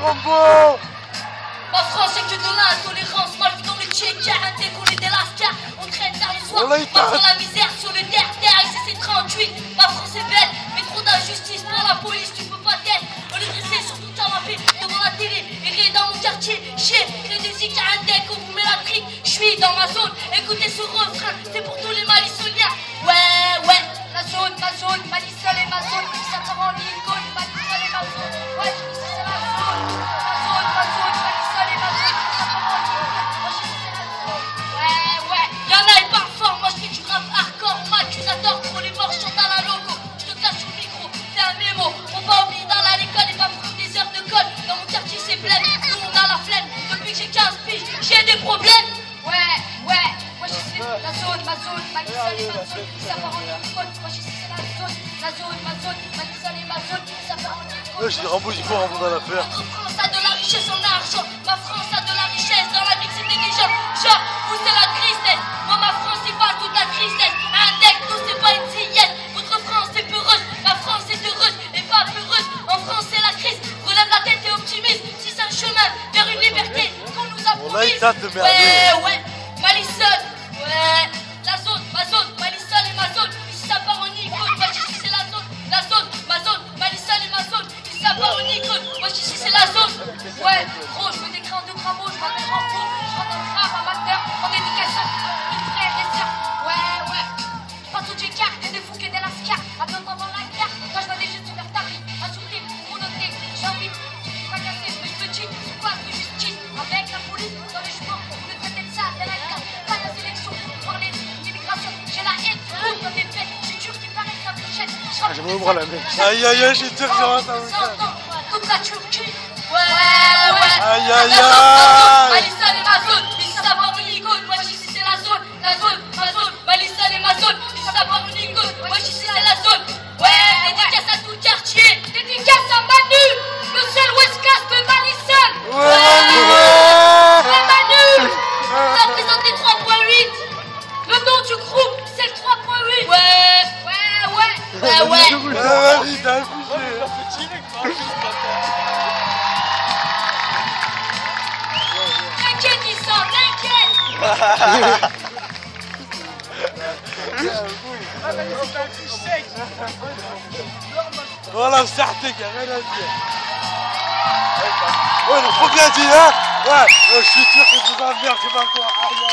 Rambo. Ma France c'est que de l'intolérance, mal vu dans le tchèque, arrêtez qu'on est des lascars, on traîne tard le soir, pas pour la misère sur le terre-terre, ici c'est 38, ma France est belle, mais trop d'injustice pour la police, tu peux pas t'être, on est dressé sur toute la mapée, devant la télé, errer dans mon quartier, chier, créer des zik, arrêtez qu'on vous met la trique, je suis dans ma zone, écoutez ce refrain, c'est pour tous les malissoliens, ouais, ma zone, Malissol et ma zone, ça part en Lincoln, Malissol et ma zone, ouais, c'est la zone, Malissol et ma zone, ça part en Lincoln, moi je sais c'est la zone, ouais, y'en a ils parlent fort, moi je fais du rap hardcore, on m'accusateur pour les morts, je chante à la logo, je te cache au micro, c'est un mémo, on va oublier dans l'école et pas prendre des heures de colle, dans mon quartier c'est blême, tout le monde a la flemme, depuis que j'ai 15 piges, j'ai des problèmes, ouais, moi je sais la zone, Malissol et ma zone, ça part en Lincoln, moi je sais c'est la zone, Malissol et ma zone, ça part en Lincoln. Ouais, je dis Rambo, il faut Rambo dans l'affaire. Notre France a de la richesse en argent, ma France a de la richesse dans la mixité des gens, genre, vous c'est la tristesse, moi ma France c'est pas toute la tristesse, un deck, nous c'est pas une sillette, votre France est peureuse, ma France est heureuse et pas peureuse, en France c'est la crise, relève la tête et optimise, si c'est un chemin vers une liberté qu'on nous a promise, ouais, Malissol, ouais, la zone, ma zone, Malissol et ma zone, ici ça part en icône, moi ici c'est la zone, ma zone, Malissol et ma zone, ici ça part en icône, moi ici c'est la zone, ouais, gros, je me décris en deux grammes, je m'appelle Rambo, je rentre dans le rap amateur, en dédication, mes frères et sœurs, ouais, pas tout du quart, des fous que des lascars, attends avant la guerre, quand je vois des jeunes sur leur tapis, insultés, monotés, j'ai envie de fracasser, mais je me dis, c'est quoi de justice, avec la police, dans les chevaux, on me traitait de ça, de la carte, pas la sélection, voir les immigrations, j'ai la haine, tout comme des faits, je suis dur qui paraît que la prochaine, je me ouvre la main. Aïe, j'ai tiré sur un toute la Turquie, ouais, aïe, Malissol et ma zone, ici ça part en icône, moi ici c'est la zone, ma zone, Malissol et ma zone, ici ça part en icône, moi ici c'est la zone, ouais, dédicace à tout le quartier, dédicace à Manu, le seul Westcast de Malissol, ouais, Manu, ça représente les 3.8, le nom du groupe c'est le 3.8, ouais, vas-y, t'as affiché. T'inquiète, il sort, t'inquiète. Voilà, صحتك يا غير هذه. Ouais, le faut bien dire, hein. Ouais, je suis sûr que tu vas bien, c'est pas quoi.